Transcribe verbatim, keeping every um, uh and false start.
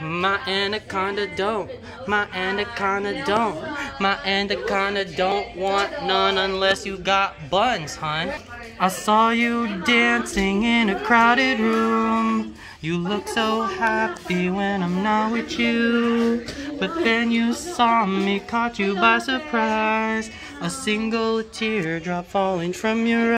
My anaconda don't, my anaconda don't, my anaconda don't want none unless you got buns, hun. I saw you dancing in a crowded room. You look so happy when I'm not with you. But then you saw me, caught you by surprise. A single teardrop falling from your